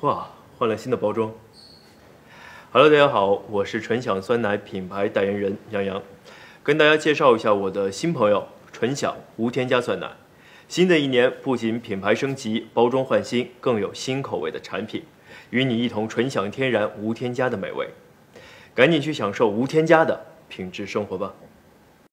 哇，换了新的包装。Hello， 大家好，我是纯享酸奶品牌代言人杨洋，跟大家介绍一下我的新朋友纯享无添加酸奶。新的一年不仅品牌升级、包装换新，更有新口味的产品，与你一同纯享天然无添加的美味。赶紧去享受无添加的品质生活吧！